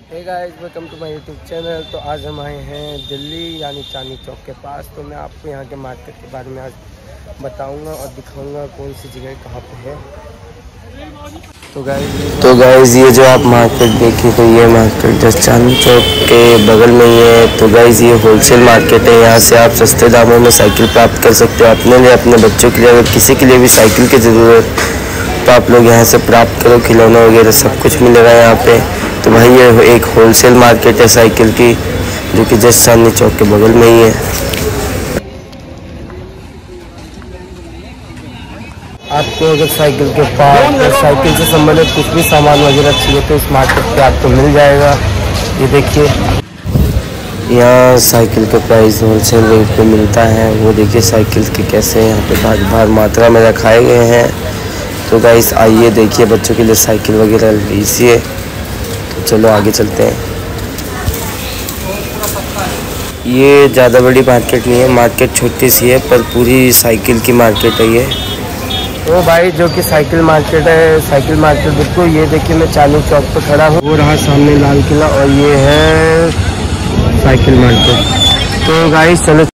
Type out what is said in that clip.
Hey guys, welcome to my YouTube channel. तो आज हम आए हैं दिल्ली यानी चांदनी चौक के पास। तो मैं आपको यहाँ के मार्केट के बारे में आज बताऊंगा और दिखाऊंगा कौन सी जगह कहाँ पे है। तो गाइस ये जो आप मार्केट देखिए, तो ये मार्केट जस्ट चांदनी चौक के बगल में ही है। तो गाइस ये होलसेल मार्केट है। यहाँ से आप सस्ते दामों में साइकिल प्राप्त कर सकते हो अपने लिए, अपने बच्चों के लिए। अगर किसी के लिए भी साइकिल की ज़रूरत तो आप लोग यहाँ से प्राप्त करो। खिलौने वगैरह सब कुछ मिलेगा यहाँ पे। तो भाई ये एक होलसेल मार्केट है साइकिल की, जो कि जस्ट चांदनी चौक के बगल में ही है। आपको अगर साइकिल के पार्ट, साइकिल से संबंधित कुछ भी सामान वगैरह चाहिए तो इस मार्केट पे आपको मिल जाएगा। ये देखिए, यहाँ साइकिल के प्राइस होलसेल रेट पे मिलता है। वो देखिए साइकिल के कैसे यहाँ पे भार मात्रा में रखाए गए हैं। तो गाइस आइए देखिए, बच्चों के लिए साइकिल वगैरह लीजिए। तो चलो आगे चलते हैं। ये ज़्यादा बड़ी मार्केट नहीं है, मार्केट छोटी सी है, पर पूरी साइकिल की मार्केट है ये। तो भाई जो कि साइकिल मार्केट है, साइकिल मार्केट बिल्कुल। ये देखिए मैं चांदनी चौक पे खड़ा हूँ, वो रहा सामने लाल किला, और ये है साइकिल मार्केट। तो गाइस चलो